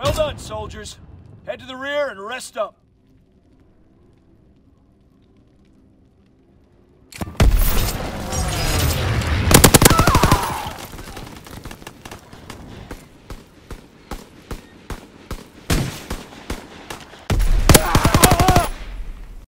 Well done, soldiers. Head to the rear and rest up.